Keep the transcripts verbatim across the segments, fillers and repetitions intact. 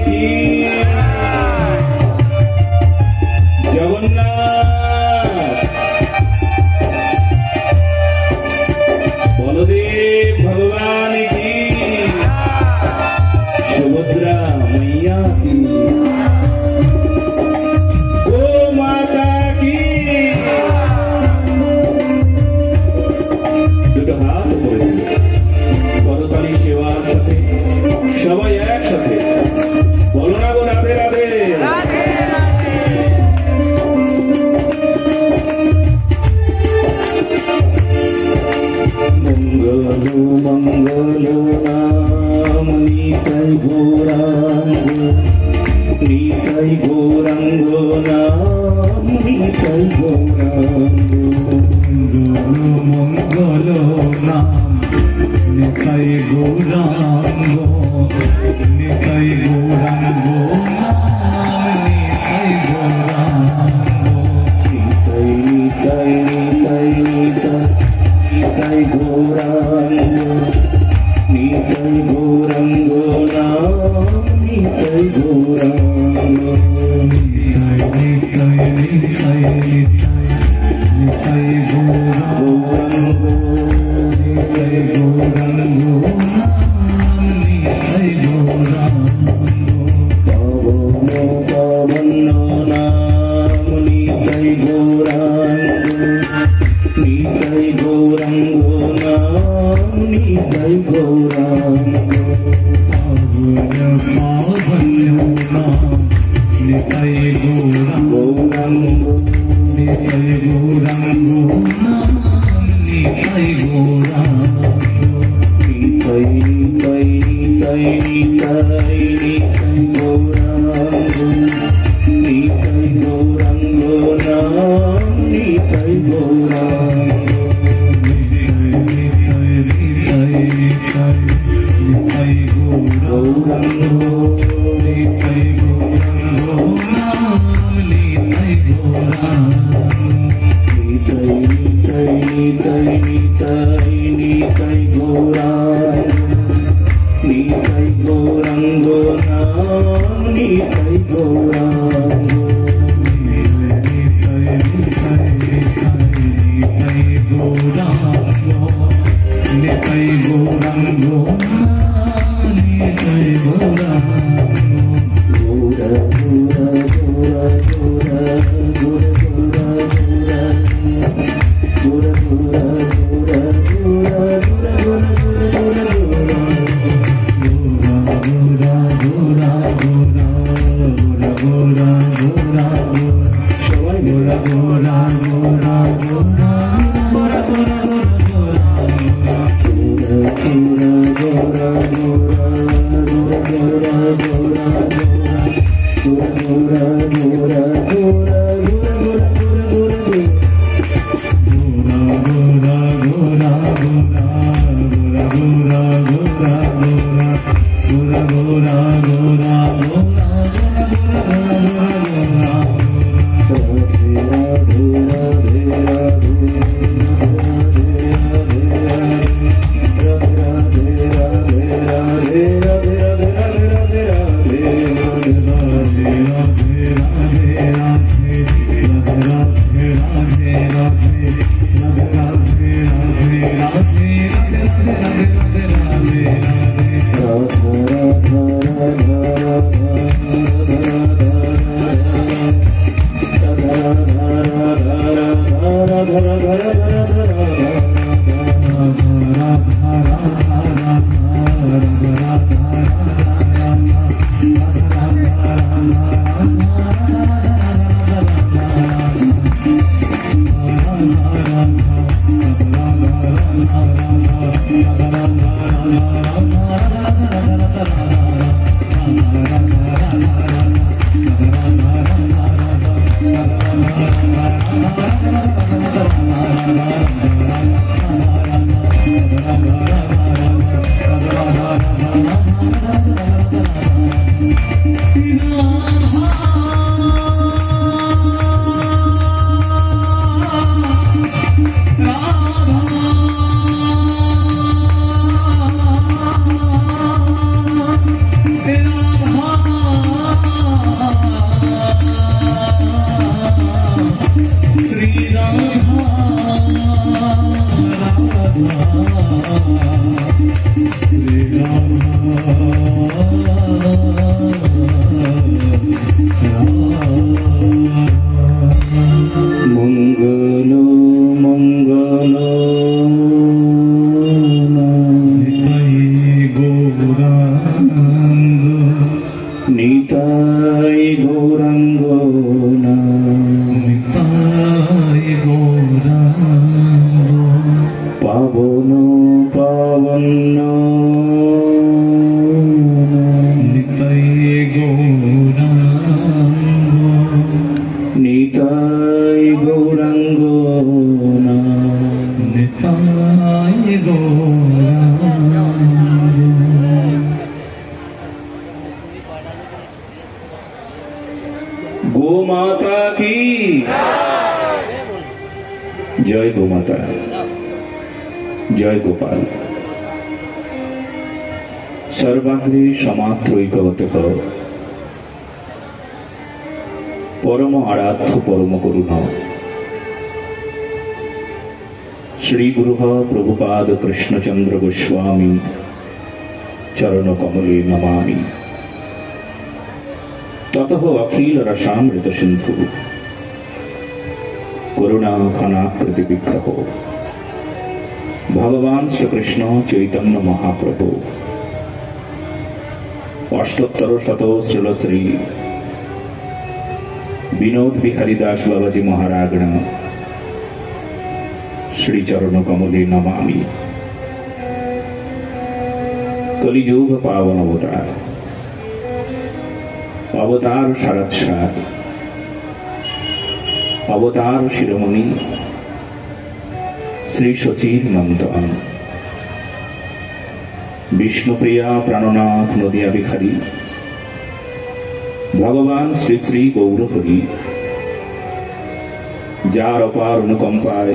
Radha Nitai Gauranga Nitai Gauranga পাবন পাবন নিতাই গৌরাঙ্গ নিতাই গৌরাঙ্গ নিতাই গৌরাঙ্গ। গোমাতা কি জয়, গোমাতা জয়, গোপাল। সর্বাগ্রে সমাত্রৈকবত পরম আরাধ্য পরম করুণ শ্রী গুরু প্রভুপাদ কৃষ্ণচন্দ্র গোস্বামী চরণ কমলে নমামি। ততঃ অখিল রসামৃত সিন্ধু করুণা ঘনাকৃতি বিগ্রহ ভগবান শ্রীকৃষ্ণ চৈতন্য মহাপ্রভু অষ্টোত্তর শত শ্রীল শ্রী বিনোদ বিহারী দাস বাবাজি মহারাগণ শ্রীচরণ কমলে নমামি। কলিযুগ পাবন অবতার অবতার সারাৎসার অবতার শিরোমণি শ্রী সচির নন্দন বিষ্ণুপ্রিয়া প্রাণনাথ নদিয়া বিখারী ভগবান শ্রী শ্রী গৌরহরি, যার অপার অনুকম্পায়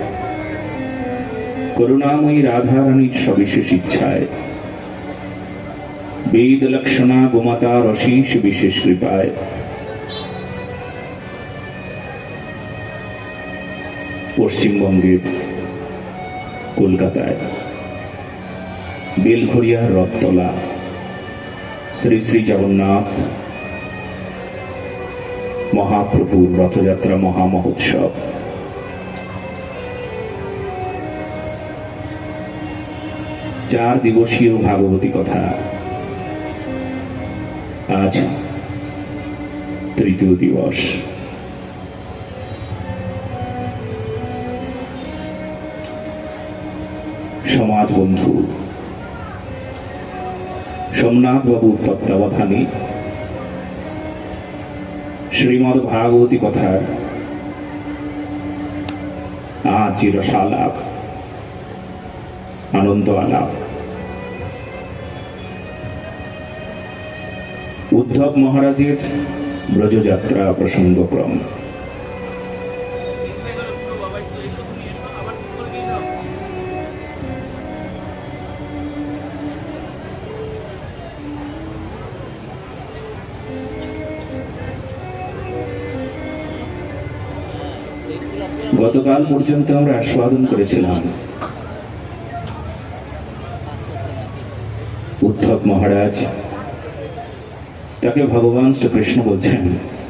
করুণাময়ী রাধারানীর সবিশেষ ইচ্ছায় বেদ লক্ষণা গোমাতার অশেষ বিশেষ কৃপায় পশ্চিমবঙ্গের কলকাতায় বেলঘরিয়ার রথতলা শ্রী শ্রী জগন্নাথ মহাপ্রভুর রথযাত্রা মহামহোৎসব চার দিবসীয় ভাগবতী কথা আজ তৃতীয় দিবস। সমাজ বন্ধু সোমনাথ বাবুর তত্ত্বাবধানে শ্রীমদ ভাগবতী কথার আজ রসালাপ আনন্দ আলাপ উদ্ধব মহারাজের ব্রজযাত্রা প্রসঙ্গক্রম। গতকাল পর্যন্ত আমরা আস্বাদন করেছিলাম উদ্ধব মহারাজ তাকে ভগবান শ্রীকৃষ্ণ বলছেন,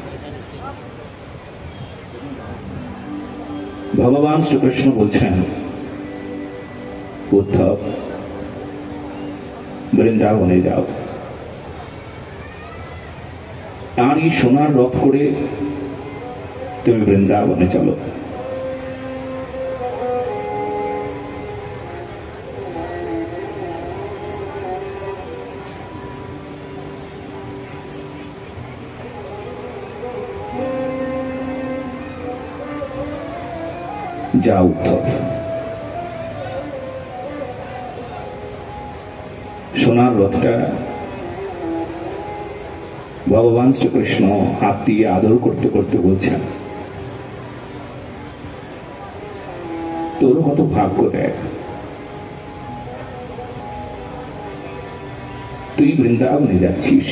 ভগবান শ্রীকৃষ্ণ বলছেন উদ্ধব বৃন্দাবনে যাও, আর এই সোনার রথ করে তুমি বৃন্দাবনে চলো। যা উদ্ধব, সোনার রথটা ভগবান শ্রীকৃষ্ণ হাত দিয়ে আদর করতে করতে বলছেন, তোর কত ভাগ্য দেখ, তুই বৃন্দাবনে যাচ্ছিস,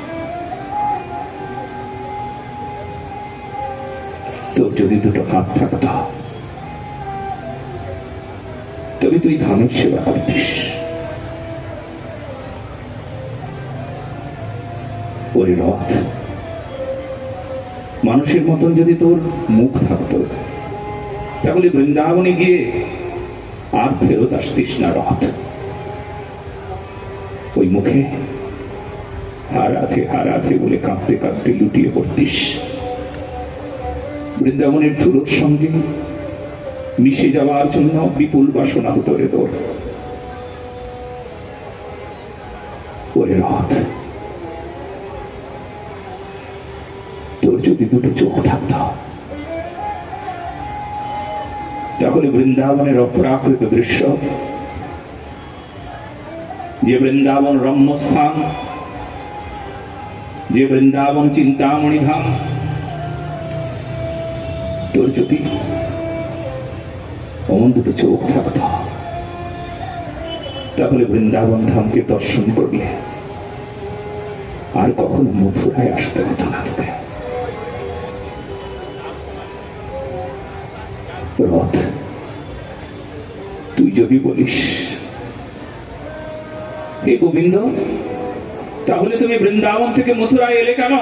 তোর যদি দুটো হাত থাকত তবে তুই ধামের সেবা করতিস। ওরে রথ, মানুষের মতন যদি তোর মুখ থাকত তাহলে বৃন্দাবনে গিয়ে আর ফেরত আসতিস না। রথ ওই মুখে হারাতে হারাতে বলে কাঁদতে কাঁদতে লুটিয়ে পড়তিস। বৃন্দাবনের ধুলোর সঙ্গে মিশে যাওয়ার জন্য বিপুল বাসনা হতো রে তোর। ওরে রথ, তোর যদি দুটো চোখ থাকত তাহলে বৃন্দাবনের অপ্রাকৃত দৃশ্য, যে বৃন্দাবন রম্যস্থান, যে বৃন্দাবন চিন্তামণি ধাম, তোর যদি অমন দুটো চোখ থাকত তাহলে বৃন্দাবন ধামকে দর্শন করলে আর কখনো মথুরায় আসতে হতো না তোকে। রথ, তুই যদি বলিস হে গোবিন্দ, তাহলে তুমি বৃন্দাবন থেকে মথুরায় এলে কেন?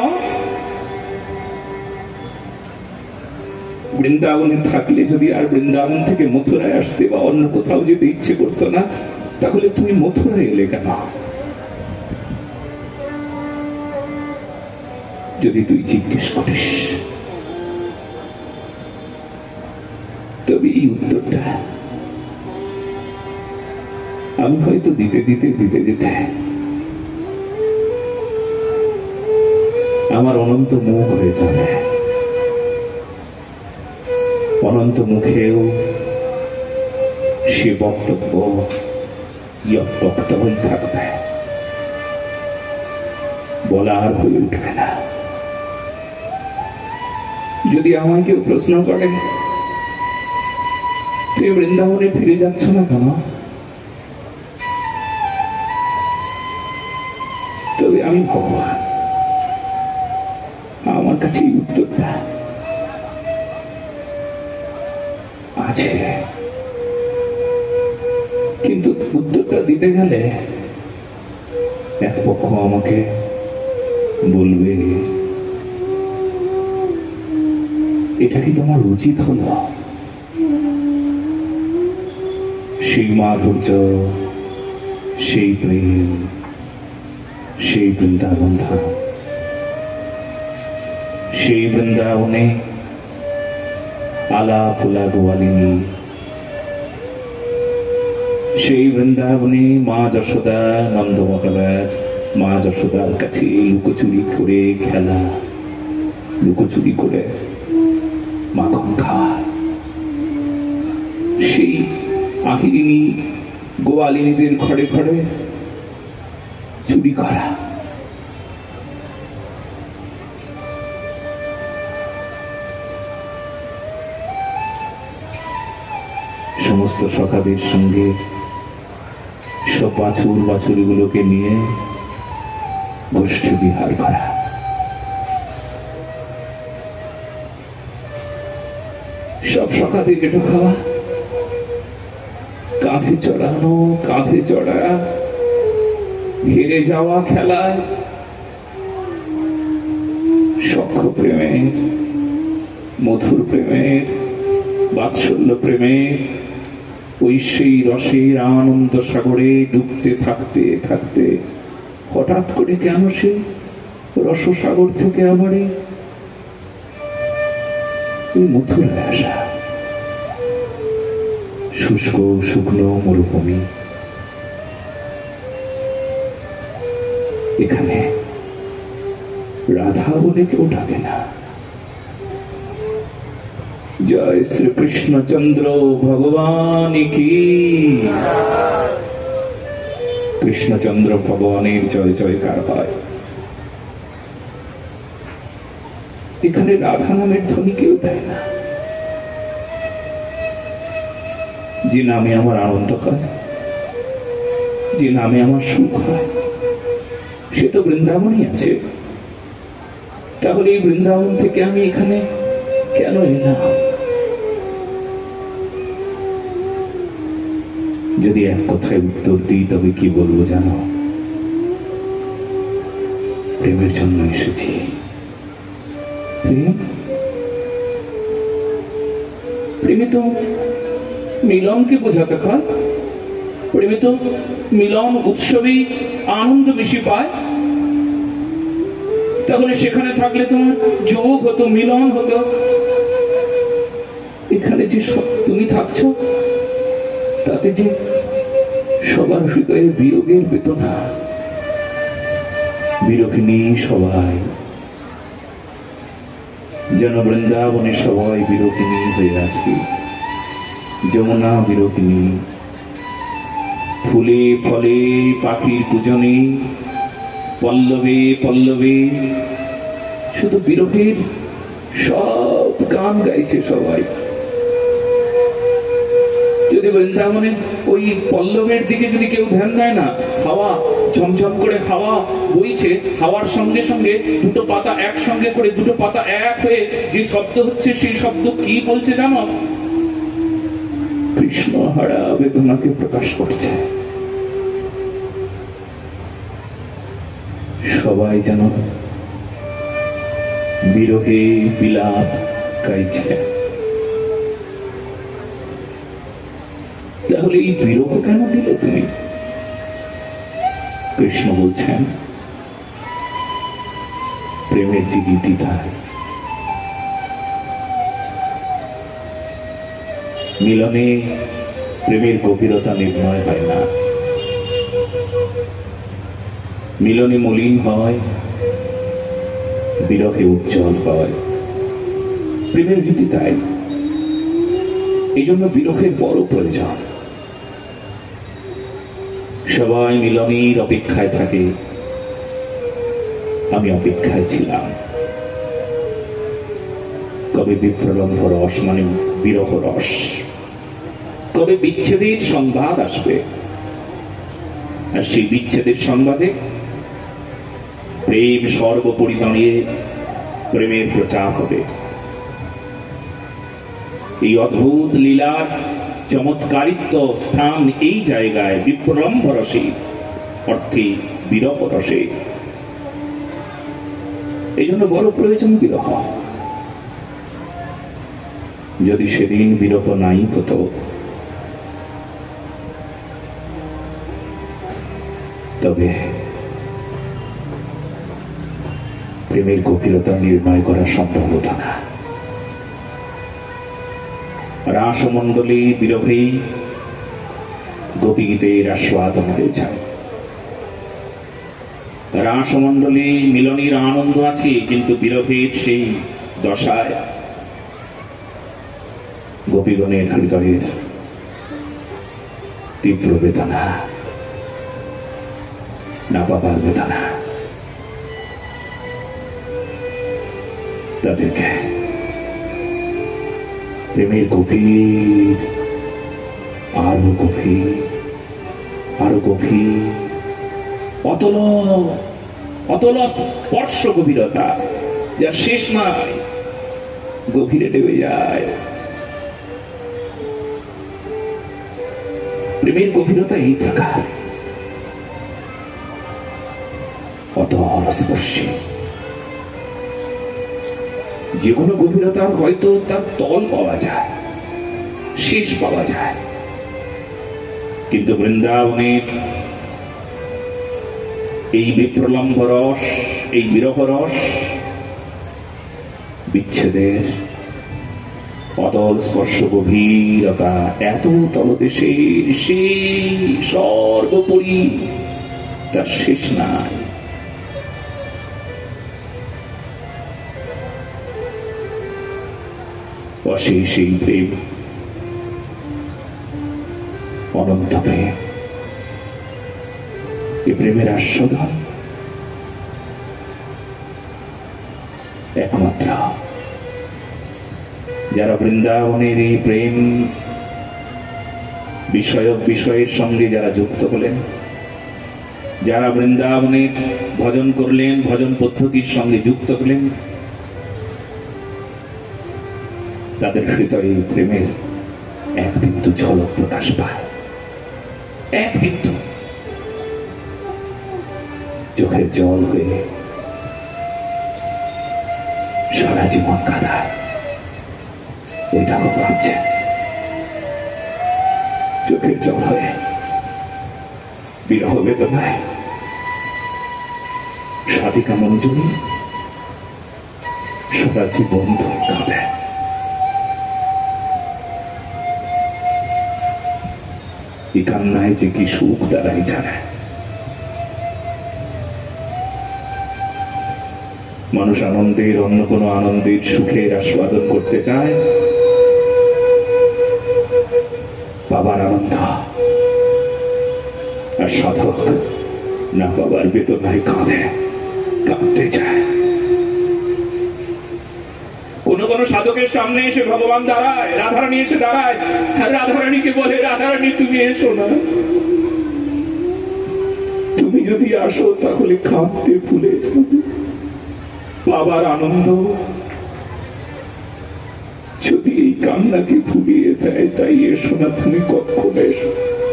বৃন্দাবনে থাকলে যদি আর বৃন্দাবন থেকে মথুরায় আসতে বা অন্য কোথাও যেতে ইচ্ছে করতো না, তাহলে তুমি মথুরায় এলে কেন? যদি তুই জিজ্ঞেস করিস তবে এই উত্তরটা আমি হয়তো দিতে দিতে দিতে দিতে আমার অনন্ত মুখ হয়ে যাবে। অনন্ত মুখেও সে বক্তব্য বক্তব্য থাকবে, বলার হয়ে উঠবে না। যদি আমায় কেউ প্রশ্ন করে তুই বৃন্দাবনে ফিরে যাচ্ছ না কেন, তবে আমি ভগবান, আমার কাছে উত্তরটা আছে। কিন্তু উত্তরটা দিতে গেলে এক পক্ষ আমাকে বলবে এটা কি তোমার উচিত হলো? সেই মাধুর্য, সেই প্রেম, সেই বৃন্দাবন ধাম, সেই বৃন্দাবনে আলা ফুলা গোয়ালিনী, সেই বৃন্দাবনে মা যশোদা, নন্দ মহারাজ মা যশোদার কাছে লুকোচুরি করে খেলা, লুকোচুরি করে মাখন খাওয়া, সেই আহিরিনী গোয়ালিনীদের ঘরে ঘরে চুরি করা, সমস্ত সখাদের সঙ্গে সব বাছুর বাছুরগুলোকে নিয়ে গোষ্ঠী বিহার করা, সব সখাদের কেটে খাওয়া, কাঁধে চড়ানো, কাঁধে চড়া, হেরে যাওয়া খেলায়, সখ্য প্রেমের, মধুর প্রেমের, বাৎসল্য প্রেমের ওই সেই রসের আনন্দ সাগরে ডুবতে থাকতে থাকতে হঠাৎ করে কেন সে রসসাগর থেকে আমারে ওই মথুরায় আসা, শুষ্ক শুকনো মরুভূমি, এখানে রাধা বলে কেউ ডাকে না। জয় শ্রীকৃষ্ণচন্দ্র ভগবান কি, কৃষ্ণচন্দ্র ভগবানের জয় জয়কার হয়। এখানে রাধা নামের ধ্বনি কেউ দেয় না। যে নামে আমার আনন্দ হয়, যে নামে আমার সুখ হয়, সে তো বৃন্দাবনই আছে। তাহলে এই বৃন্দাবন থেকে আমি এখানে কেন এলাম? যদি এক কথায় উত্তর দিই তবে কি বলবো জানো? প্রেমের জন্য এসেছি। প্রেম, প্রেমে তো মিলনকে বোঝাতে হয়। প্রেমে তো মিলন উৎসবেই আনন্দ বেশি পায়। তাহলে সেখানে থাকলে তোমার যোগ হতো, মিলন হতো। এখানে যে তুমি থাকছো তাতে যে সবার হৃদয়ে বিয়োগের বেদনা, বিরোহিনী সবাই যেন বৃন্দাবনে সবাই বিরোহিনী হয়ে আছে। যমুনা বিরোহিনী, ফুলে ফলে পাখির পূজনে, পল্লবে পল্লবে শুধু বিরহের সব গান গাইছে সবাই। যদি বৃন্দাবনে ওই পল্লবের দিকে যদি কেউ ধ্যান দেয় না, হাওয়া ঝমঝম করে হাওয়া বইছে, হাওয়ার সঙ্গে সঙ্গে দুটো পাতা একসঙ্গে করে দুটো পাতা এক হয়ে যে শব্দ হচ্ছে, সেই শব্দ কি বলছে জানো? কৃষ্ণ হারা বেদনাকে প্রকাশ করছে। সবাই যেন বিরহে বিলাপ গাইছে। তাহলে এই বিরহ কেন দিলে তুমি? কৃষ্ণ বলছেন প্রেমের যে গীতি তাই মিলনে প্রেমের গভীরতা নির্ণয় হয় না, মিলনে মলিন হয়, বিরহে উজ্জ্বল হয়। প্রেমের গীতি তাই, এই জন্য বিরহের বড় প্রয়োজন। সবাই মিলনের অপেক্ষায় থাকে, আমি অপেক্ষায় ছিলাম কবে বিপ্রলম্ভ রস মানে বিরহ রস, কবে বিচ্ছেদের সংবাদ আসবে। আর সেই বিচ্ছেদের সংবাদে প্রেম সর্বোপরি দাঁড়িয়ে প্রেমের প্রচার হবে। এই অদ্ভুত লীলার চমৎকারিত্ব স্থান এই জায়গায় বিপ্রলম্ভ রসে, অর্থে বিরহ রসে। এই জন্য বড় প্রয়োজন বিরহ। যদি সেদিন বিরহ নাই হতো, তবে প্রেমের গভীরতা নির্ণয় করা সম্ভব হতো না। রাসমণ্ডলী বিরহে গোপীগীতের আস্বাদন হয়েছে। রাসমণ্ডলী মিলনের আনন্দ আছে, কিন্তু বিরহের সেই দশায় গোপীগণের হৃদয়ের তীব্র বেদনা, না পাবার বেদনা তাদেরকে প্রেমের গভীর, আরো গভীর, আরো গভীর, অতল অতল স্পর্শ গভীরতা, যার শেষ নাই, গভীরে ডেবে যায়। প্রেমের গভীরতা এই প্রকার, অতল স্পর্শী। যে কোনো গভীরতার হয়তো তার তল পাওয়া যায়, শেষ পাওয়া যায়, কিন্তু বৃন্দাবনের এই বিপ্রলম্ভ রস, এই বিরহ রস বিচ্ছেদের অতল স্পর্শ গভীরতা, এত তলদেশের সেই সর্বোপরি তার শেষ নাই। অশেষ এই প্রেম, অনন্ত প্রেম, এ প্রেমের আস্বাদন একমাত্র যারা বৃন্দাবনের এই প্রেম বিষয়ক বিষয়ের সঙ্গে যারা যুক্ত হলেন, যারা বৃন্দাবনের ভজন করলেন, ভজন পদ্ধতির সঙ্গে যুক্ত হলেন, তাদের হৃদয়ে প্রেমের এক বিন্দু ঝলক প্রকাশ পায়, এক বিন্দু চোখের জল হয়ে সারা জীবন কাঁদায়। ওইটাও ভাবছে চোখের জল হয়ে বিরহ বেদনায় সাধিকা মঞ্জুরি সারা জীবন ধরে কাঁদে। এই কান্নায় যে কি সুখ তারাই জানে। মানুষ আনন্দের অন্য কোনো আনন্দের সুখের আস্বাদন করতে চায়, বাবার আনন্দ আর সাধক না বাবার বেদনায় কাঁদে, কাঁদতে চায়। কোন কোন সাধকের সামনে এসে ভগবান দাঁড়ায়, রাধারানী এসে দাঁড়ায়, আর রাধারানীকে বলে, রাধারানী তুমি এসো না, তুমি যদি আসো তাহলে কাঁদতে ভুলে যাবে। বাবার আনন্দ যদি এই কান্নাকে ভুলিয়ে দেয়, তাই এসো না, তুমি কখন এসো।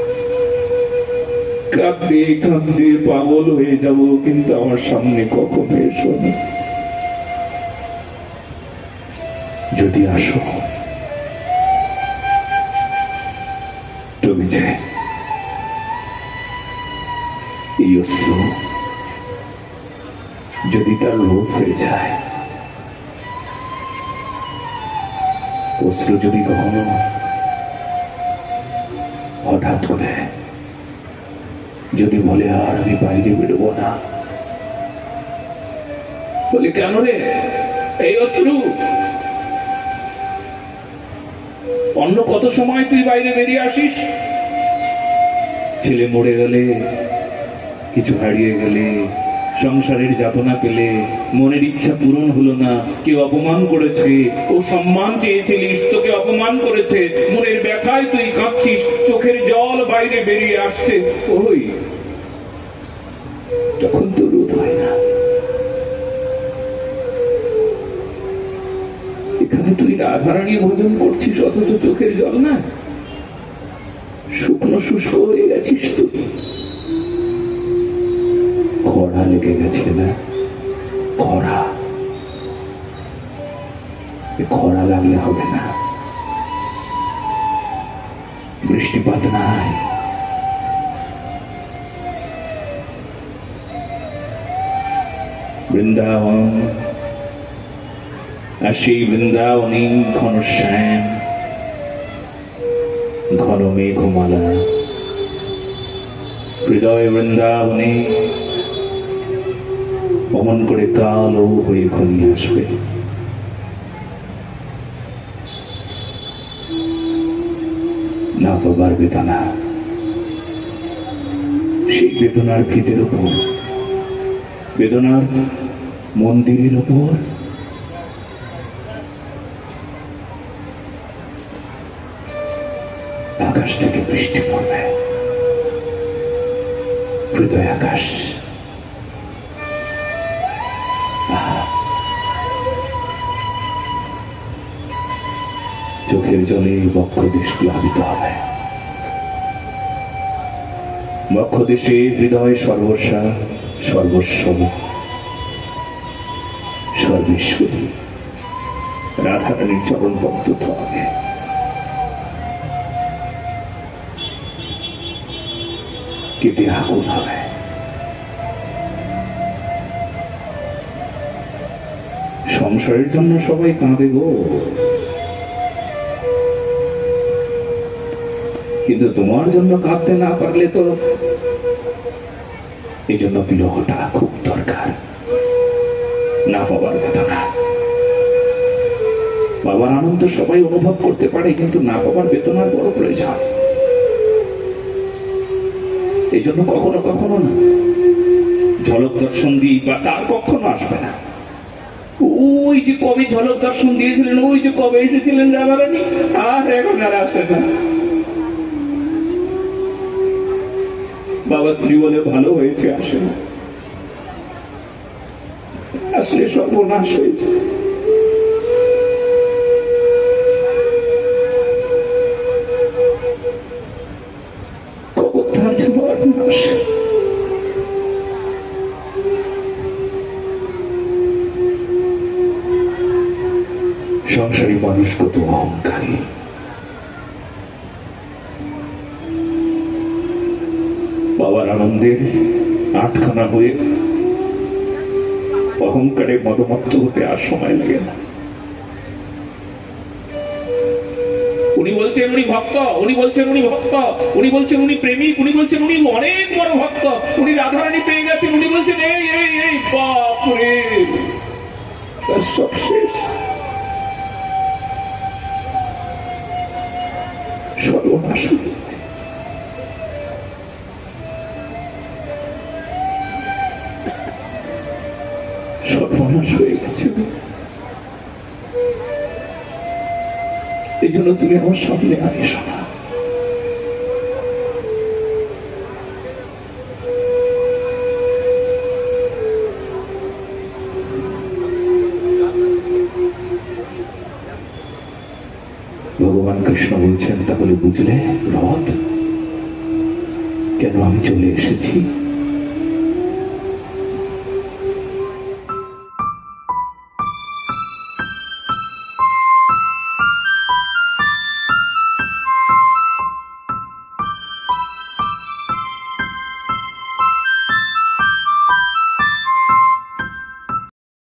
কাঁদতে কাঁদতে পাগল হয়ে যাব, কিন্তু আমার সামনে কখন এসো না। যদি আসো, তুমি যে এই অস্ত্র যদি তার লোভ হয়ে যায়, অস্ত্র যদি কখনো হঠাৎ করে যদি বলে আর আমি বাইরে বেরোবো না, বলে কেন রে, এই অস্ত্র অন্য কত সময় তুই বাইরে বেরিয়ে আসিস, ছেলে মরে গেলে, কিছু হারিয়ে গেলে, সংসারের যাতনা পেলে, মনের ইচ্ছা পূরণ হলো না, কেউ অপমান করেছে, ও সম্মান চেয়েছিলিস, তোকে অপমান করেছে, মনের ব্যথায় তুই কাঁদছিস, চোখের জল বাইরে বেরিয়ে আসছে, ওই তখন তো রোধ হয় না। এখানে তুই রাধারানী ভোজন করছিস, অথচ চোখের জল না, শুকনো শুষ্ক হয়ে গেছিস তুই, খরা লেগে গেছে না, খরা, খরা লাগলে হবে না, বৃষ্টিপাত নাই, বৃন্দাবন আর সেই বৃন্দাবনী ঘন শ্যাম, ঘন মেঘমালা, হৃদয় বৃন্দাবনে অমন করে কালো হয়ে ঘনিয়ে আসবে। না পাবার বেদনা, সেই বেদনার ভিতের উপর, বেদনার মন্দিরের উপর আকাশ থেকে বৃষ্টি পড়বে, হৃদয় আকাশ, চোখের জলে বক্ষদেশ প্লাবিত হবে, বক্ষদেশে হৃদয় সর্বস্বা, সর্বস্ব, সর্বেশ্বরী রাধারানীর চরণ বক্তব্য হবে। কেটে আগুন হবে, সংসারের জন্য সবাই কাঁদে গো, কিন্তু তোমার জন্য কাঁদতে না পারলে তো, এই জন্য বিরহটা খুব দরকার। না পাবার বেদনা, বাবার আনন্দ সবাই অনুভব করতে পারে, কিন্তু না পাবার বেদনার বড় প্রয়োজন। এই জন্য কখনো কখনো না ঝলক দর্শন দিই, বা তার কখনো আসবে না। ওই যে কবে ঝলক দর্শন দিয়েছিলেন, ওই যে কবে এসেছিলেন রাধারানী, আর এখন আর আসে না। বাবা শ্রী বলে ভালো হয়েছে, আসে না, আসলে সর্বনাশ হয়েছে। কবরধার ঝড় নাশ, সংসারী মানুষ কত অহংকারী, বাবার আনন্দের আটখানা হয়ে অহংকারে মদমত্ত হতে আর সময় লাগে না। উনি বলছেন উনি ভক্ত, উনি বলছেন উনি ভক্ত, উনি বলছেন উনি প্রেমিক, উনি বলছেন উনি অনেক বড় ভক্ত, উনি রাধারানী পেয়ে গেছেন, উনি বলছেন এই এই এই বাপরে, সব শেষ, সর্বনাশ, সর্বনাশ হয়ে গেছে। এই জন্য তুমি আমার সামনে আগে শোনা। ভগবান কৃষ্ণ বলছেন তাহলে বুঝলে রথ কেন আমি চলে এসেছি।